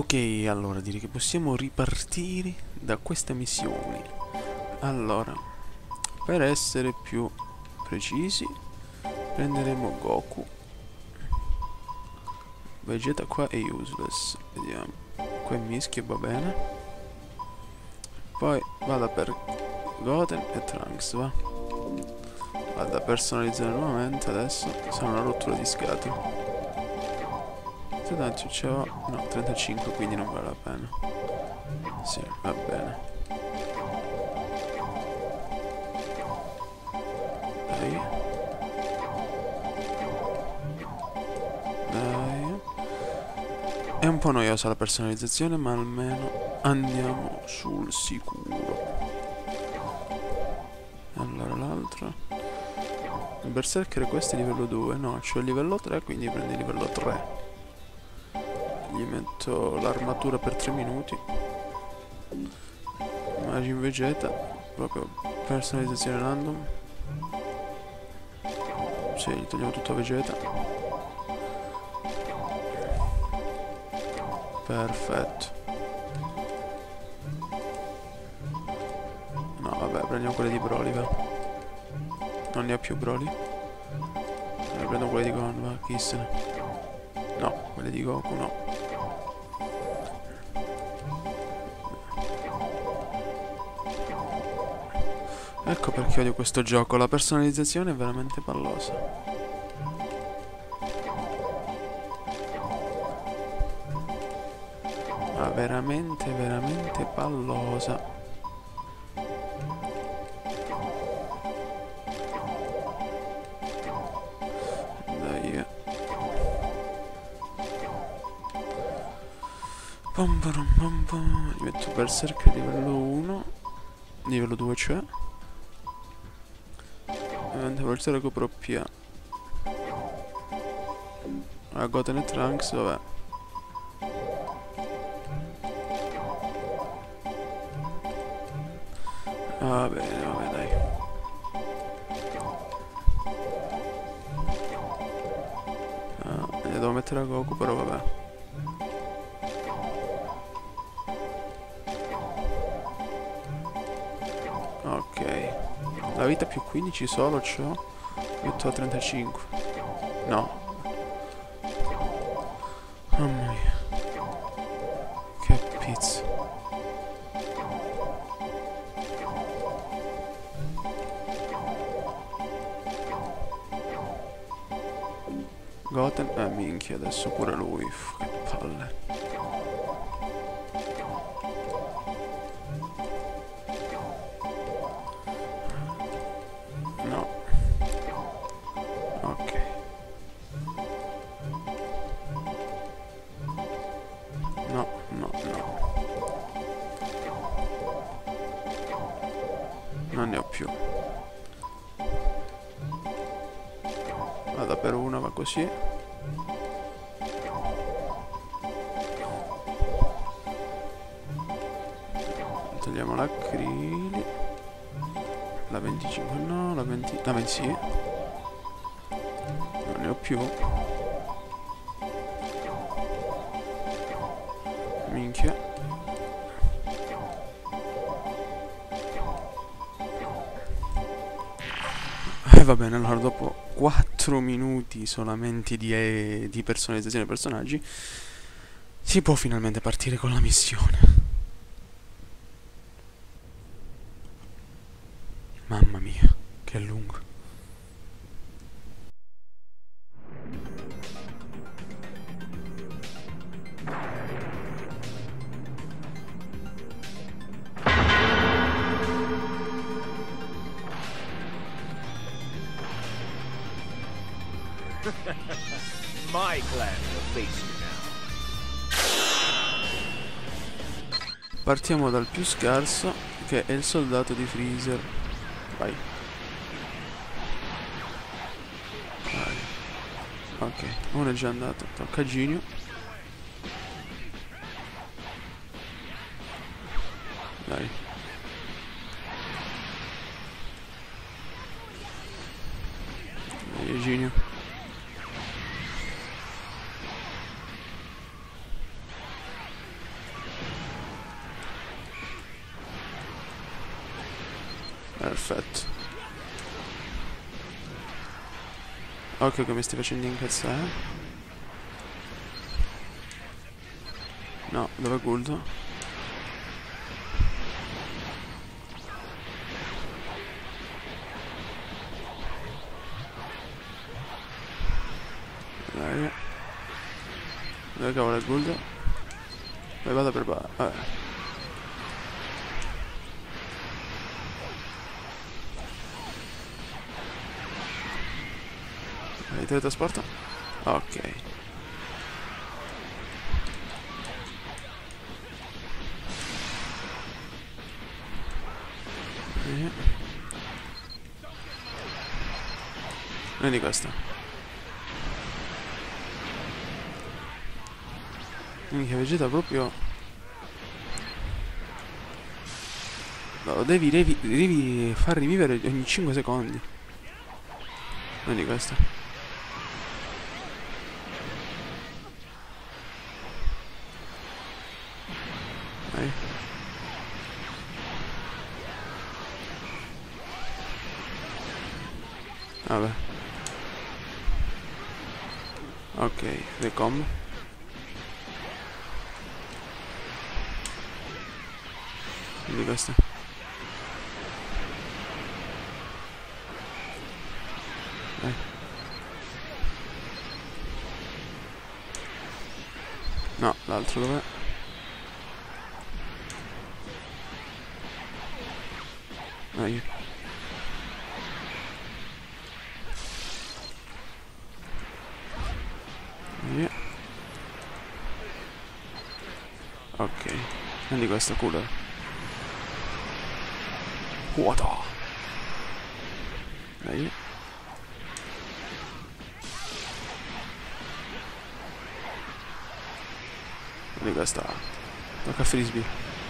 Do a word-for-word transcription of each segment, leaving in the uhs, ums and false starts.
Ok, allora direi che possiamo ripartire da questa missione. Allora, per essere più precisi, prenderemo Goku. Vegeta qua è useless. Vediamo. Qua è mischio, va bene. Poi vado per Goten e Trunks, va. Vado a personalizzare nuovamente adesso. Sono una rottura di scatole. Tanto c'ho... no, trentacinque, quindi non vale la pena. Sì, va bene. Dai. Dai. È un po' noiosa la personalizzazione, ma almeno andiamo sul sicuro. Allora l'altro. Il berserker questo è livello due. No, c'ho il livello tre, quindi prendi il livello tre. Gli metto l'armatura per tre minuti. Majin Vegeta. Proprio personalizzazione random. Sì, gli togliamo tutto a Vegeta. Perfetto. No, vabbè, prendiamo quelle di Broly, va. Non ne ha più Broly. Ne prendo quelle di Gohan, va, chi se ne. No, quelle di Goku no. Ecco perché odio questo gioco, la personalizzazione è veramente pallosa. Ma veramente, veramente pallosa. Dai. Pom pom pom pom. Gli metto Berserk livello uno. Livello due cioè. Forse recupero P A. La Goten e Trunks, vabbè. Va bene, vabbè, dai. Ah, ne devo mettere a Goku, però vabbè. Ok. La vita più quindici solo c'ho. Metto a trentacinque. No. Mamma mia. Che pizza. Goten. Eh minchia, adesso pure lui. Uff, che palle. Non ne ho più. Vado per una, va così. Togliamo la Krili. La venticinque no, la venti... la venti sì. Non ne ho più. Minchia. E eh, va bene, allora dopo quattro minuti solamente di, eh, di personalizzazione dei personaggi si può finalmente partire con la missione. Mamma mia, che lungo. My clan will face you now. Partiamo dal più scarso, che è il soldato di Freezer. Vai. Vai. Ok, uno è già andato. Tocca a Ginyu. Dai. Dai, Ginyu. Perfetto. Occhio che mi stai facendo incazzare. No, dove Guldo? Dai. Dove cavolo è Guldo? Dove vado per qua? Vabbè. Vai, teletrasporto. Ok. Eh. Vedi questa. Minchia, Vegeta proprio. No, lo devi, devi, devi far rivivere ogni cinque secondi. Vedi questa. Vai. Vabbè. Ok, recom. Vedi questa. Vai. No, l'altro dov'è? Vai. Vai. Ok, quindi questo cooler. Vuoto. Dai. Quindi questa. Tocca a Frisbee.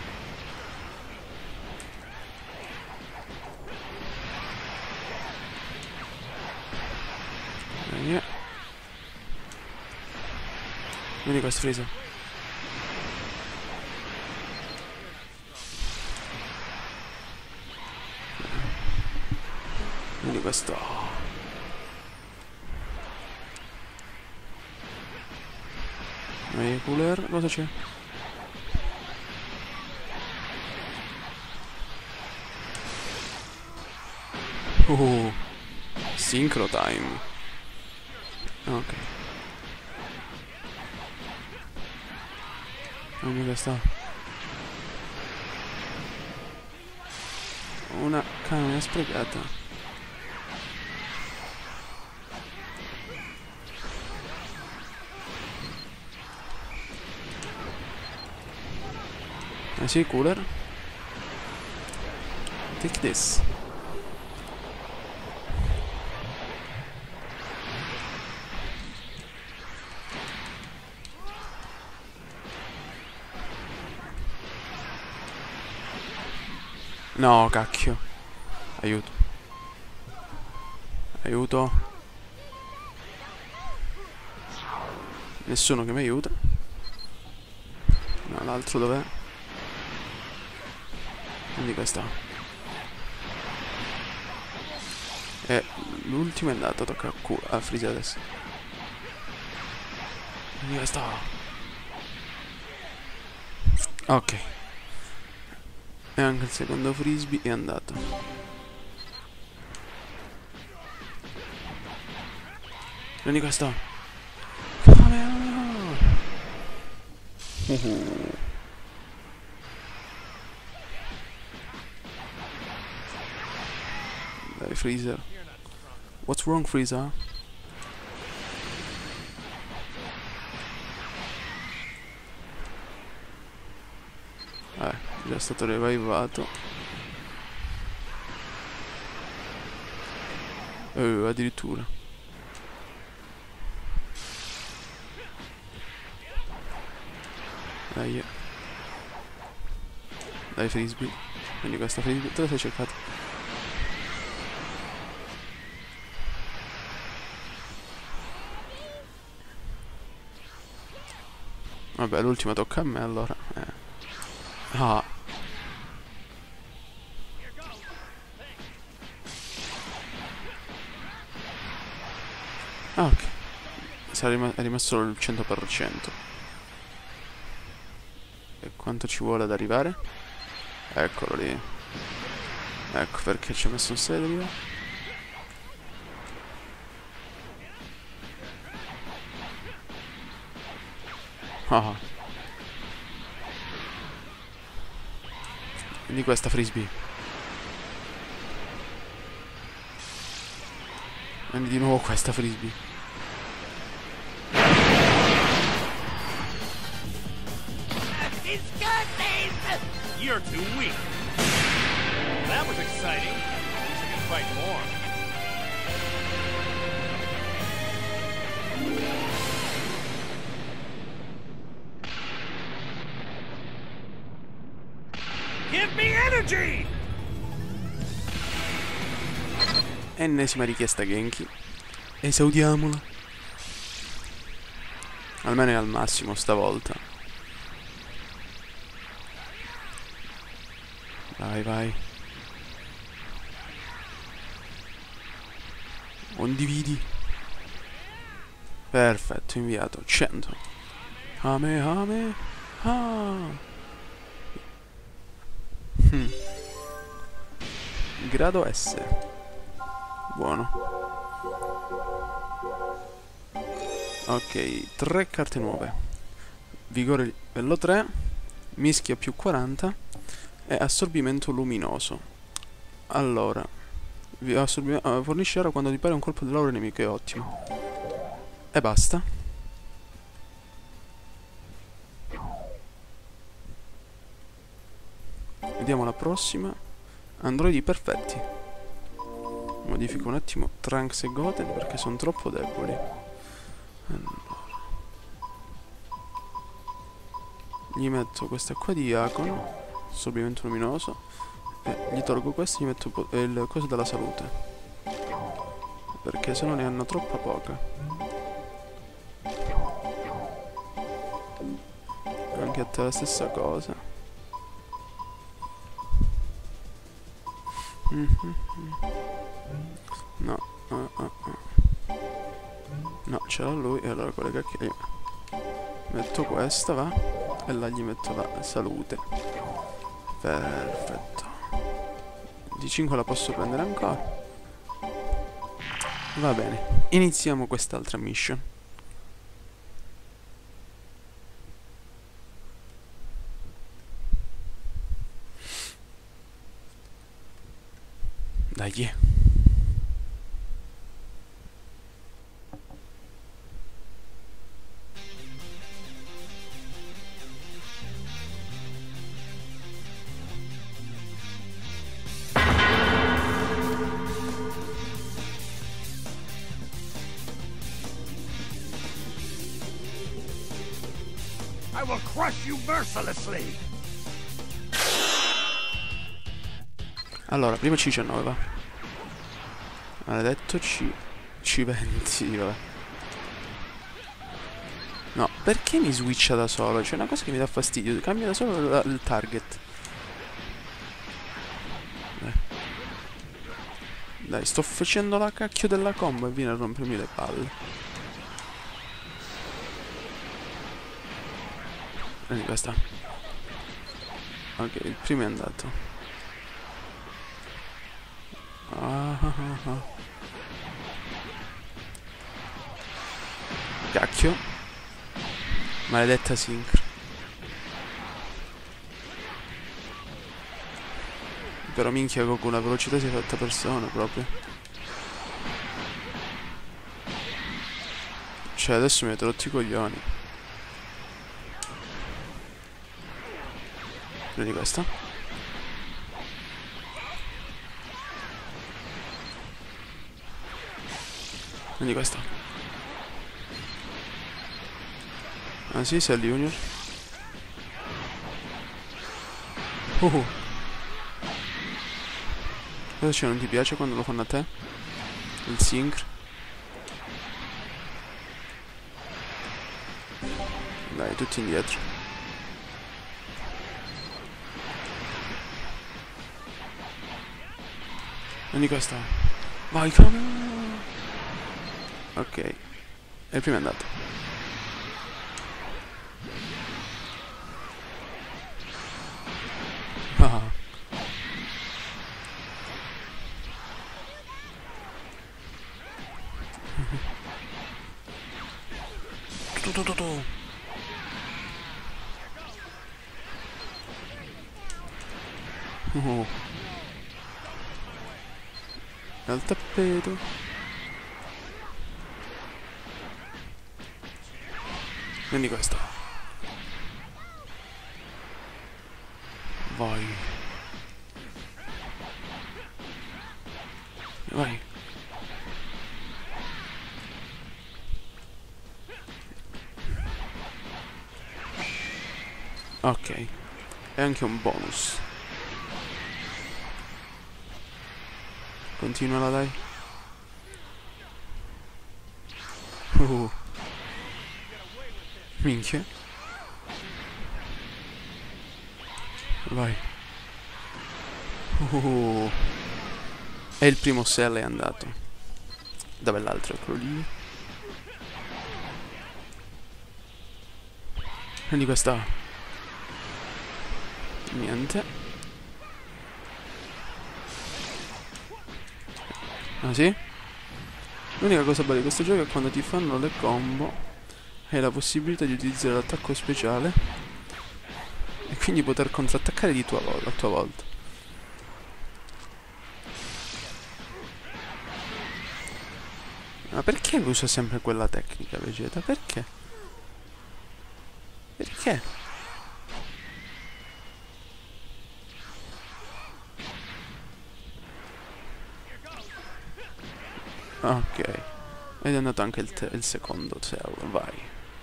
Dai. Quindi questo Freezer. Quindi questo. E cooler, cosa c'è? Oh, synchro time. Ok. Quindi questa. Una canna sprecata. Eh sì, cooler. Take this. No, cacchio. Aiuto. Aiuto. Nessuno che mi aiuta. No, l'altro dov'è? Quindi questa. E l'ultimo è andato, tocca a, a Freezer adesso. Quindi questa. Ok. E anche il secondo Frisbee è andato. Prendi questa. Uh-huh. Dai, Freezer. What's wrong, Freezer? Eh, già stato revivato. Eh, addirittura. Dai. Dai, Frisbee. Quindi questa Frisbee. Te la sei cercata? Vabbè, l'ultima tocca a me allora. Eh. Ah. Ah, ok. Sarà rima è rimasto solo il cento per cento. E quanto ci vuole ad arrivare? Eccolo lì. Ecco perché ci ha messo un serio. Ah. Quindi questa frisbee. Prendi di nuovo questa frisbee. You're too weak. That was exciting. At least I can fight more. Give me energy! Ennesima richiesta Genki. Esaudiamola. Almeno è al massimo stavolta. Vai, vai. Condividi. Perfetto, inviato. cento. Ame, ame. Ah. Hm. Grado S. Buono. Ok, tre carte nuove. Vigore livello tre. Mischia più quaranta. E assorbimento luminoso. Allora, assorbimento, fornisce ora quando ti pare un colpo dell'aura nemico, è ottimo. E basta. Vediamo la prossima. Androidi perfetti. Modifico un attimo Trunks e Goten perché sono troppo deboli. Allora. Gli metto questa qua di Akon. Assorbimento luminoso. E gli tolgo questo e gli metto il coso della salute. Perché se no ne hanno troppa poca. Anche a te la stessa cosa. Mm-hmm. No, uh, uh, uh. No, ce l'ha lui. E allora quelle cacchie metto questa, va. E là gli metto la salute. Perfetto. Di cinque la posso prendere ancora. Va bene. Iniziamo quest'altra mission. Dai. I will crush you mercilessly. Allora, prima C diciannove, va. Maledetto C... C venti, vabbè. No, perché mi switcha da solo? C'è una cosa che mi dà fastidio. Cambia da solo la, il target. Dai. Dai, sto facendo la cacchio della combo e viene a rompermi le palle. Prendi questa. Ok, il primo è andato. Ah, ah, ah. Cacchio. Maledetta sync. Però minchia Goku, la velocità si è fatta persona proprio. Cioè adesso mi avete rotto i coglioni. Prendi questa. Prendi questa. Ah sì, sei Junior. Uh. Cosa c'è, non ti piace quando lo fanno a te? Il sync. Dai, tutti indietro. Prendi questa. Vai, come? Ok. E il primo è andato. Ah. Tu, tu, tu, tu. Oh. Al tappeto. Prendi questo. Vai. Vai. Ok. E anche un bonus. Continuala, dai. Uh. Minchia. Vai. Uh. E il primo cell è andato. Dove l'altro? Quello lì. Prendi questa. Niente. Ah sì? L'unica cosa bella di questo gioco è quando ti fanno le combo hai la possibilità di utilizzare l'attacco speciale e quindi poter contrattaccare di tua volta, a tua volta. Ma perché usa sempre quella tecnica, Vegeta? Perché? Perché? Ok. Ed è andato anche il, il secondo cell, vai.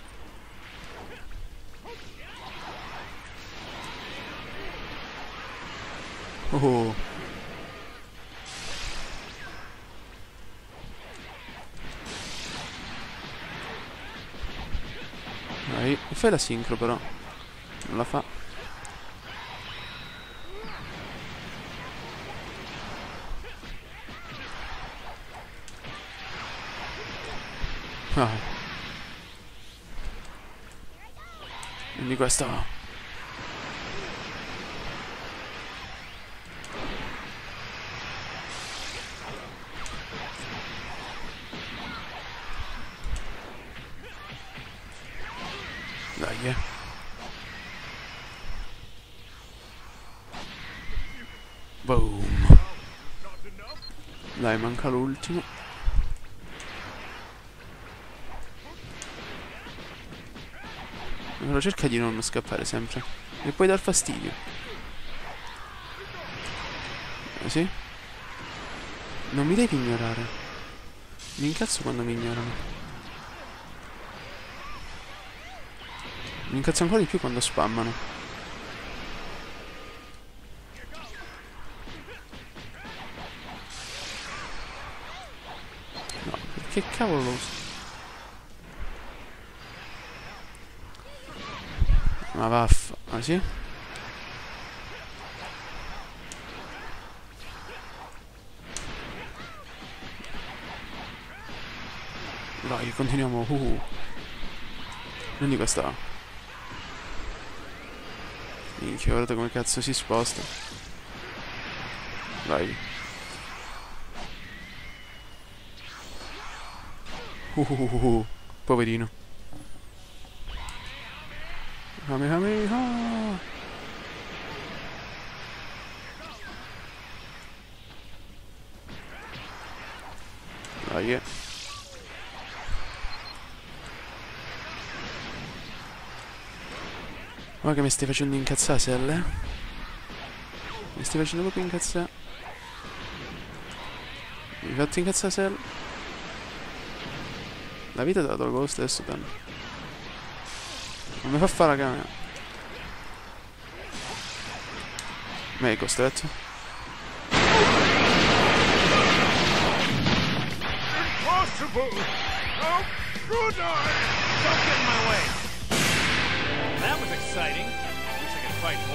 Oh. Vai. Fai la sincro però. Non la fa. Ah. Quindi questa. Dai, eh. Boom. Dai, manca l'ultimo. Però cerca di non scappare sempre. E puoi dar fastidio. Eh sì? Non mi devi ignorare. Mi incazzo quando mi ignorano. Mi incazzo ancora di più quando spammano. No, perché cavolo lo uso? Ma vaffa. Ah sì? Dai, continuiamo. Uh. Prendi questa. Minchia, guardate come cazzo si sposta. Vai. Uh, uh, uh, uh. Poverino. Kamehameha. Dai, eh. Guarda che mi stai facendo incazzare, Sel, eh? Mi stai facendo proprio incazzare. Mi hai fatto incazzare, Sel? La vita te la tolgo lo stesso, tanto. Non mi fa fare la camera. Mi hai costretto? Impossible! How could I? Don't get in my way! That was exciting. Wish I could fight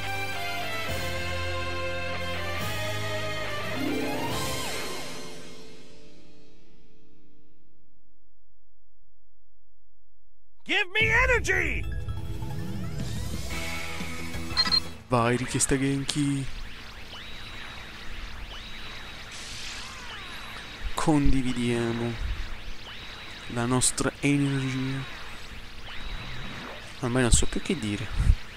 more. Give me energy! Vai, richiesta Genki. Condividiamo la nostra energia. Ormai non so più che dire.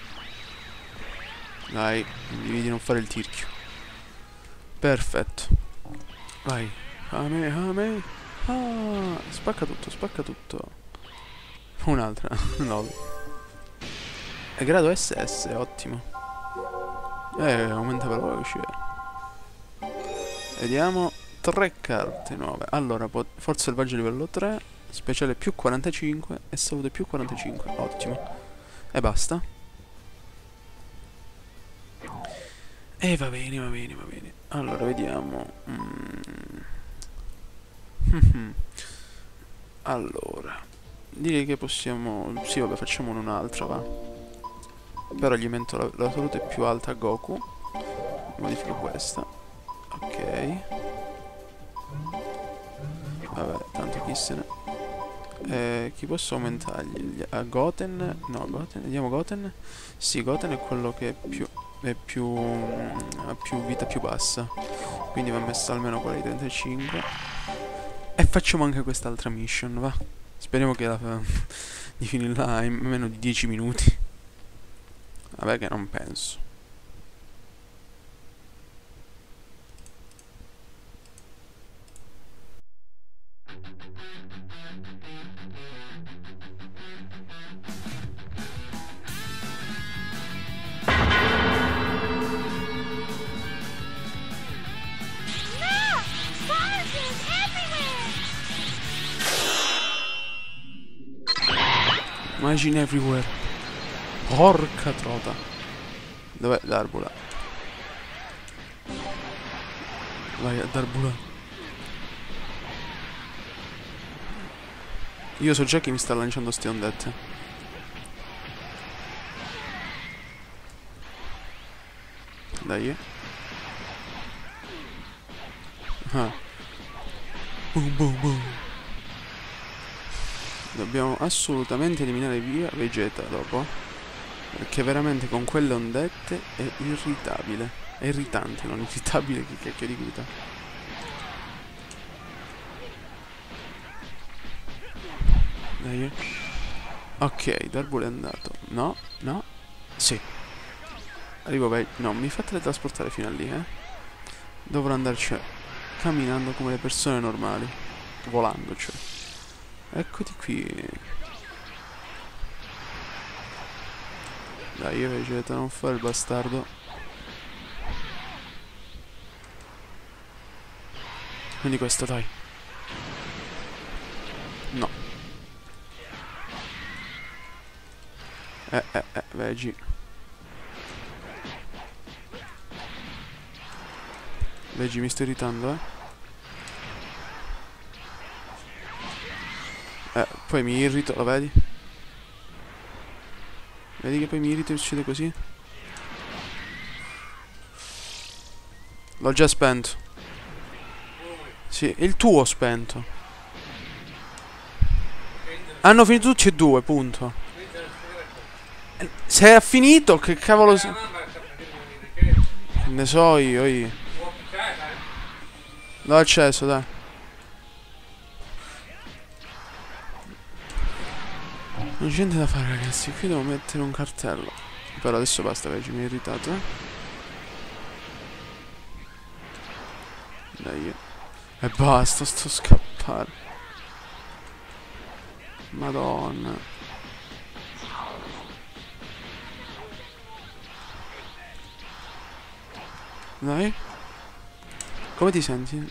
Dai, condividi, non fare il tirchio. Perfetto. Vai. A me, a me. Ah, spacca tutto, spacca tutto. Un'altra. No. È grado S S, ottimo. Eh, aumenta veloce. Vediamo. Tre carte nuove. Allora, forza selvaggio livello tre. Speciale più quarantacinque. E salute più quarantacinque. Ottimo. E basta. E va bene, va bene, va bene. Allora, vediamo. Mm. Allora, direi che possiamo... Sì, vabbè, facciamo un'altra, va. Però gli metto la, la salute più alta a Goku. Modifico questa. Ok. Vabbè, tanto chi se ne... Eh, chi posso aumentargli? A Goten? No, Goten. Vediamo Goten. Sì, Goten è quello che è più... È più... ha più vita più bassa. Quindi va messa almeno quella di trentacinque. E facciamo anche quest'altra mission, va. Speriamo che la fa... di finirla in meno di dieci minuti. Vabbè, che non penso. Imagine everywhere. Porca trota. Dov'è Darbula? Vai a Darbula. Io so già che mi sta lanciando ste ondette. Dai. Ah. Boom boom boom. Dobbiamo assolutamente eliminare via Vegeta dopo. Perché veramente con quelle ondette è irritabile. È irritante, non irritabile, che cacchio di guida. Dai. Ok, Darbula è andato. No, no. Sì. Arrivo, vai. No, mi fa teletrasportare fino a lì, eh. Dovrò andarci camminando come le persone normali. Volando, cioè. Eccoti qui. Dai, Vegeta, non fare il bastardo. Quindi questo, dai. No. Eh, eh, eh, Vegi. Vegi, mi sto irritando, eh. Eh, poi mi irrito, lo vedi? Vedi che poi mi irrito e succede così? L'ho già spento. Sì, il tuo ho spento. Hanno finito tutti e due, punto. Se è finito, che cavolo... Ne so io, io. L'ho acceso, dai. Non c'è niente da fare, ragazzi. Qui devo mettere un cartello. Però adesso basta, Vegi, mi hai irritato, eh. Dai. E basta, sto scappare. Madonna. Dai. Come ti senti?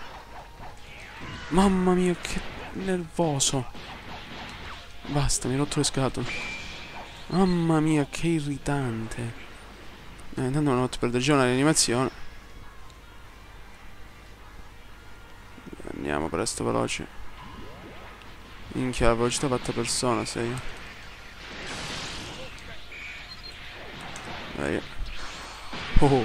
Mamma mia, che nervoso. Basta, mi hai rotto le scatole. Mamma mia, che irritante. Eh, intanto non ho fatto perdere già una rianimazione. Andiamo presto, veloci. Minchia, la velocità fatta persona sei. Dai. Oh.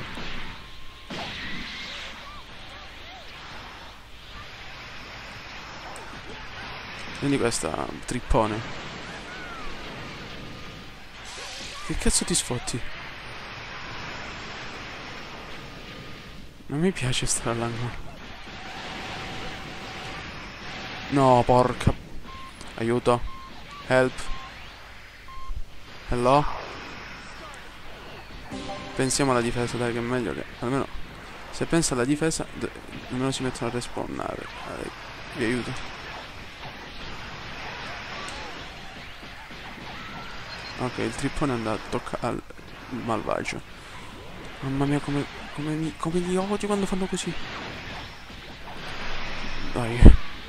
Quindi questa trippone. Che cazzo ti sfotti? Non mi piace stare all'angolo. No, porca. Aiuto. Help. Hello. Pensiamo alla difesa, dai, che è meglio che... Almeno... Se pensa alla difesa... Almeno si mettono a respawnare. Dai, vi aiuto. Ok, il trippone è andato. Tocca al malvagio. Mamma mia, come... Come, mi, come li odio quando fanno così. Dai.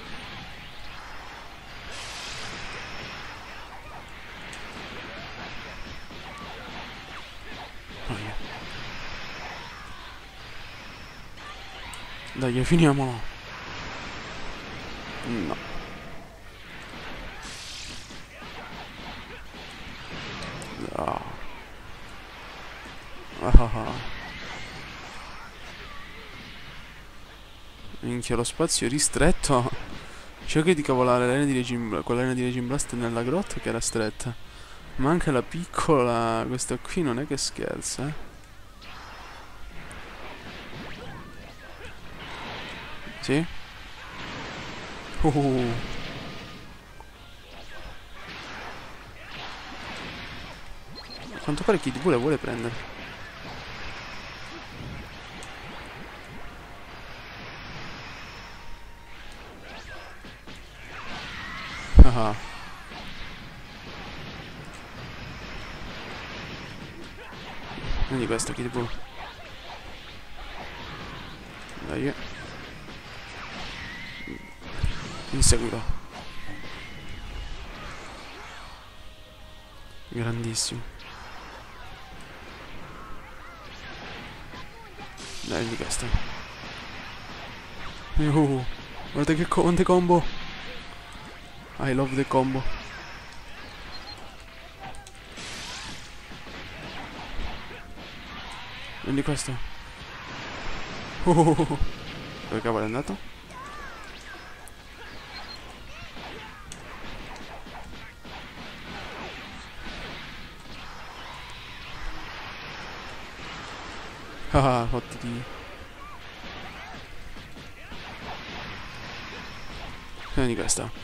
Dai. Dai, finiamolo. No. No. Ah ah ah. Minchia, lo spazio è ristretto. C'è che di cavolare l'arena di Regime, quell'arena di Regime Blast nella grotta che era stretta. Ma anche la piccola, questa qui non è che scherza, eh. Sì? Uh. A quanto pare chi vuole vuole prendere. Ah. Quindi questo Kid Buu. Dai. Inseguilo. Grandissimo. Dai, di questo. Uh, guarda che co quante combo. I love the combo. Prendi questo. Uh, dove cavolo è andato? Ah, fottiti. Prendi questa.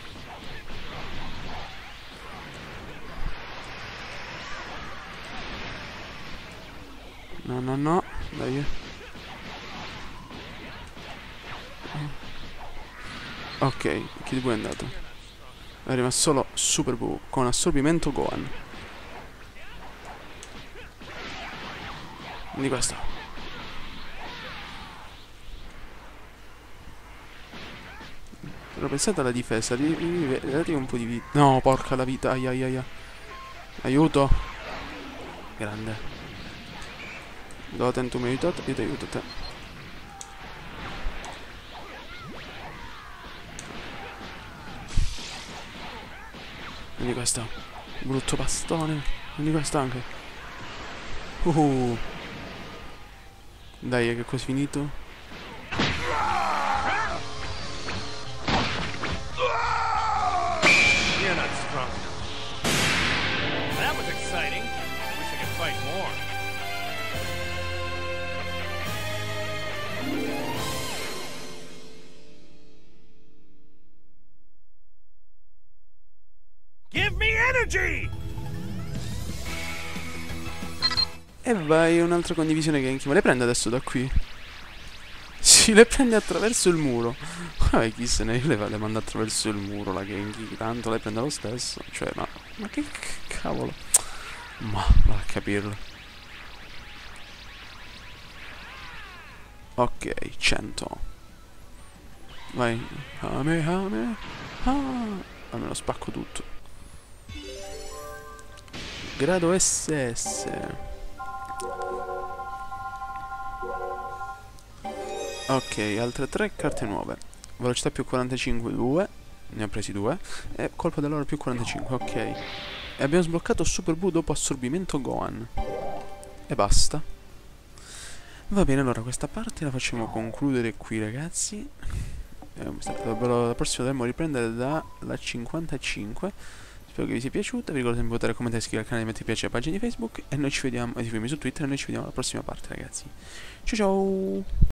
No, no, no, dai. Ok, Kid Buu è andato. È rimasto solo Super Buu con assorbimento Gohan. Quindi questo. Però pensate alla difesa, date un po' di vita. No, porca la vita, ai ai ai. Aiuto. Grande. Do attento, mi aiutate, io ti aiuto te. Quindi questo. Brutto bastone. Quindi questo anche. Uh. Dai, che così finito. You're not strong enough. That was exciting. Wish I could fight more. Give me energy! E vai, un'altra condivisione Genki. Ma le prende adesso da qui? Sì, le prende attraverso il muro. Vabbè, chi se ne le, le manda attraverso il muro la Genki. Tanto lei prende lo stesso. Cioè, ma, ma che cavolo. Ma, va a capirlo. Ok, cento. Vai. Ame, ame. Ah. Almeno spacco tutto. Grado S S. Ok, altre tre carte nuove. Velocità più quarantacinque, due. Ne ho presi due. E colpo dell'ora più quarantacinque, ok. E abbiamo sbloccato Super Buu dopo assorbimento Gohan. E basta. Va bene, allora questa parte la facciamo concludere qui, ragazzi. Eh, la prossima dovremmo riprendere dalla cinquantacinque. Spero che vi sia piaciuta. Vi ricordo sempre di votare, commentare, iscrivervi al canale e mettere piace alla pagina di Facebook. E noi ci vediamo, e seguitemi su Twitter. E noi ci vediamo alla prossima parte, ragazzi. Ciao ciao!